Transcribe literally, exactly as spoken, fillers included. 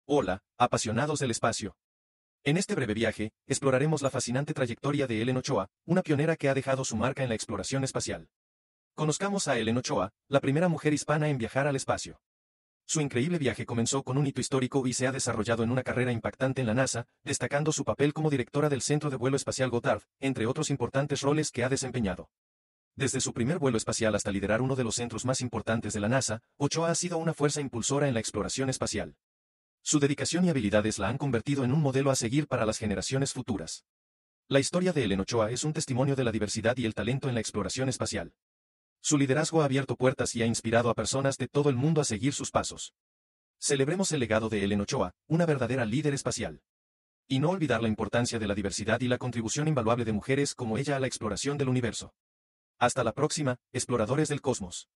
Hola, apasionados del espacio. En este breve viaje, exploraremos la fascinante trayectoria de Helen Ochoa, una pionera que ha dejado su marca en la exploración espacial. Conozcamos a Helen Ochoa, la primera mujer hispana en viajar al espacio. Su increíble viaje comenzó con un hito histórico y se ha desarrollado en una carrera impactante en la NASA, destacando su papel como directora del Centro de Vuelo Espacial Goddard, entre otros importantes roles que ha desempeñado. Desde su primer vuelo espacial hasta liderar uno de los centros más importantes de la NASA, Ochoa ha sido una fuerza impulsora en la exploración espacial. Su dedicación y habilidades la han convertido en un modelo a seguir para las generaciones futuras. La historia de Helen Ochoa es un testimonio de la diversidad y el talento en la exploración espacial. Su liderazgo ha abierto puertas y ha inspirado a personas de todo el mundo a seguir sus pasos. Celebremos el legado de Helen Ochoa, una verdadera líder espacial. Y no olvidar la importancia de la diversidad y la contribución invaluable de mujeres como ella a la exploración del universo. Hasta la próxima, exploradores del cosmos.